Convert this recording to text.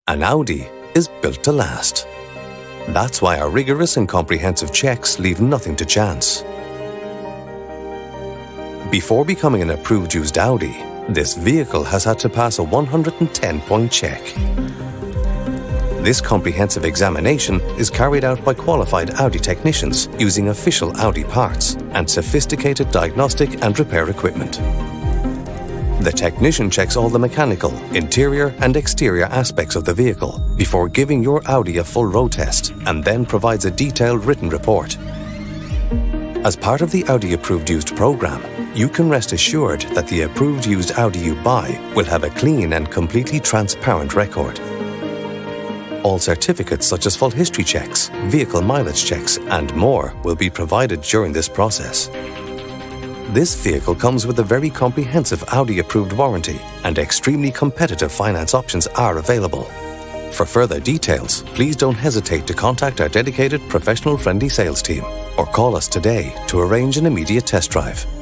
An Audi is built to last. That's why our rigorous and comprehensive checks leave nothing to chance. Before becoming an approved used Audi, this vehicle has had to pass a 110-point check. This comprehensive examination is carried out by qualified Audi technicians using official Audi parts and sophisticated diagnostic and repair equipment. The technician checks all the mechanical, interior and exterior aspects of the vehicle before giving your Audi a full road test and then provides a detailed written report. As part of the Audi Approved Used program, you can rest assured that the approved used Audi you buy will have a clean and completely transparent record. All certificates such as full history checks, vehicle mileage checks and more will be provided during this process. This vehicle comes with a very comprehensive Audi approved warranty and extremely competitive finance options are available. For further details, please don't hesitate to contact our dedicated professional friendly sales team or call us today to arrange an immediate test drive.